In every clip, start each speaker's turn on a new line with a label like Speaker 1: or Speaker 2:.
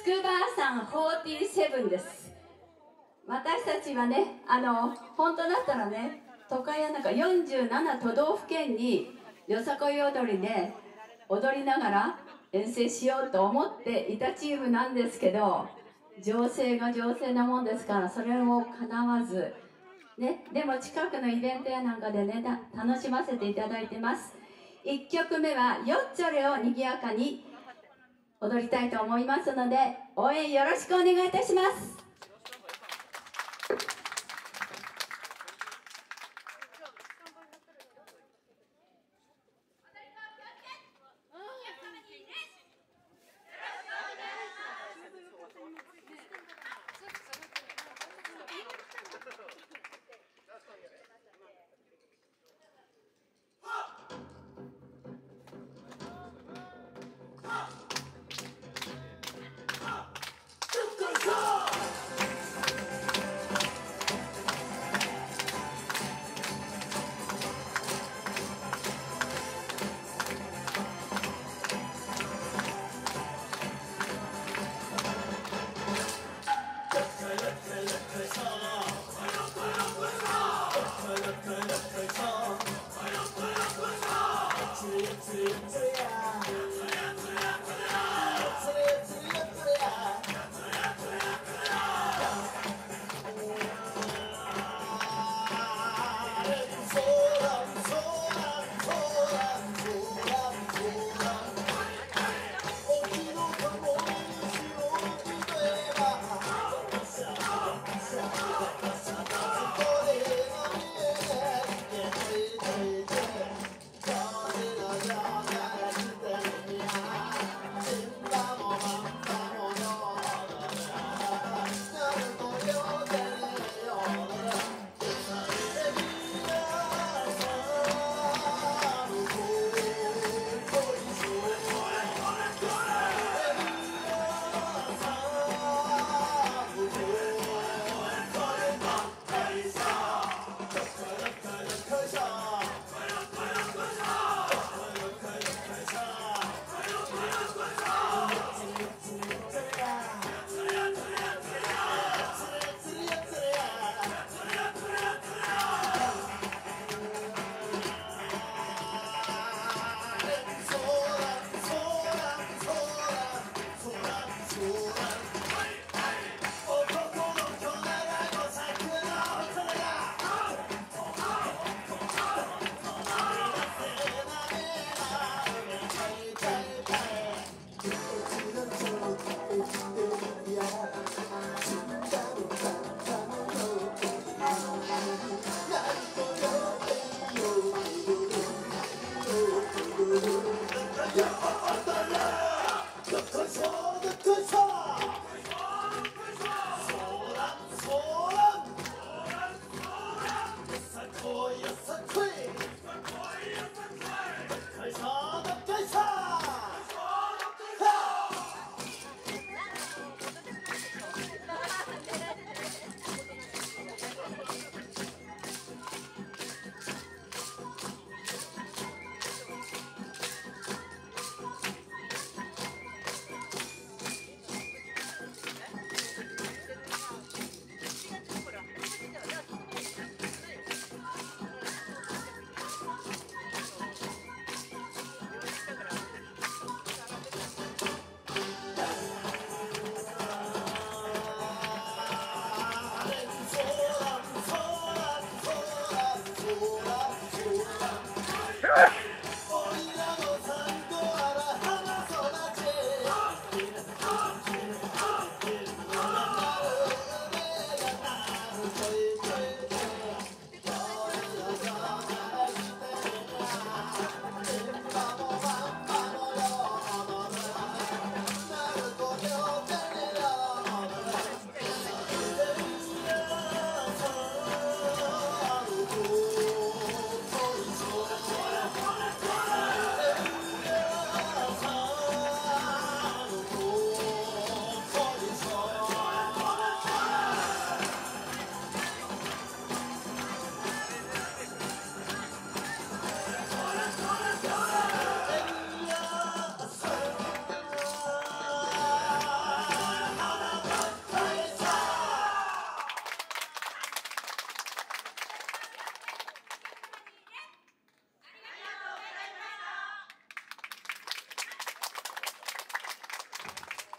Speaker 1: 筑波山47です。私たちはね、本当だったらね、都会やなんか47都道府県によさこい踊りで踊りながら遠征しようと思っていたチームなんですけど、情勢が情勢なもんですから、それをかなわず、ね、でも近くのイベントやなんかでね、楽しませていただいてます。1曲目はよっちょれをにぎやかに踊りたいと思いますので、応援よろしくお願いいたします。
Speaker 2: Go!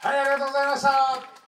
Speaker 2: はい、ありがとうございました。